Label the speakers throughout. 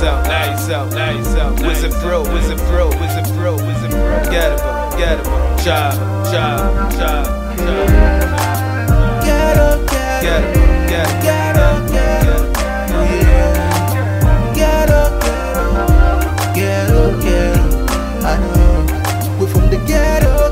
Speaker 1: Where's it bro? Get it, cha.
Speaker 2: I know we're from the ghetto.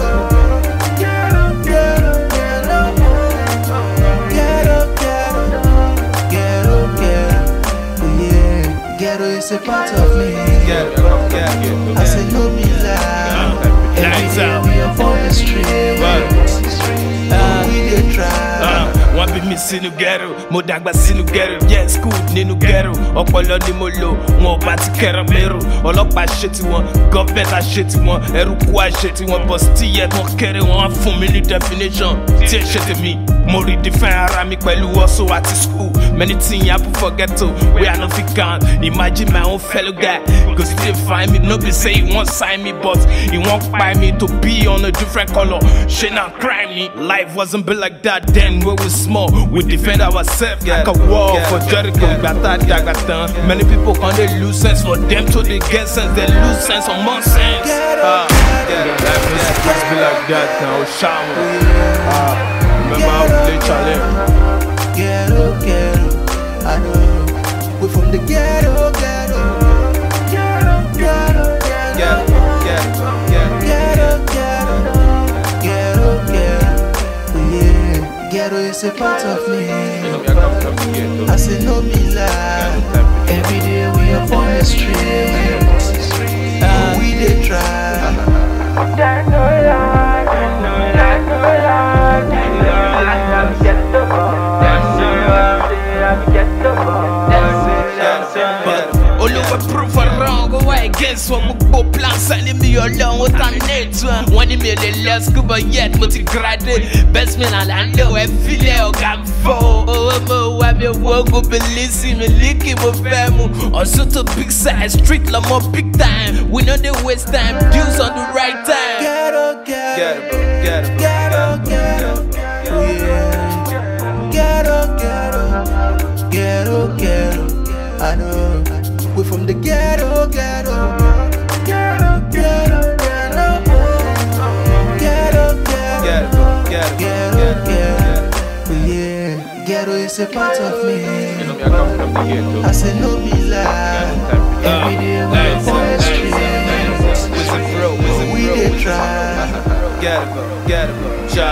Speaker 2: Ghetto is a part of me. I say no be lie. Every day we up on the street. We dey try.
Speaker 1: One be missing no ghetto, mo dagba sínú ghetto. Yeah, school nínú ghetto. Ọpọlọ ni mo lò, wọn ò bá ti kẹrọ mérò. Ọlọ́pàá ṣe tiwọn, gọ́ọ̀mẹ̀ntì ṣe tiwọn, ẹrúkú ṣe tiwọn, but still yet wọ́n kéré wọn fún mi ní definition. Tí ẹ ṣe tèmi, mo redefine ara mi pẹ̀lú ọ̀ṣọ́ àti school. Many things happen for ghetto, where I no fit count. Imagine my own fellow guy, go still find me. No be say he won't sign me, but he won't buy me to be on a different color. Shit not crime me. Life wasn't built like that then. We were small, we defend ourselves like a wall for Jericho. Many people can't they lose sense. For them to they get sense, they lose sense on more sense. Life is supposed to be like that now. Shower. Remember how we play challenge.
Speaker 2: Ghetto, I know we're from the ghetto. Ghetto is a part of me. I say no be lie. Every day we up on the street. We dey try.
Speaker 1: Olúwa proof wrong, go against what we go plan. Sending me along with an net. One email less good, but yet but it graduate. Best man and I know I feel like I'm full. Oh, I be walk up and listen, me licking with family. Also to big size, street like more big time. We know the waste time, dues on the right time.
Speaker 2: Ghetto. I know we're from the ghetto. Ghetto is a part of me. I say no be lie. Every day we up on the street. We dey try.
Speaker 1: Get it, cha.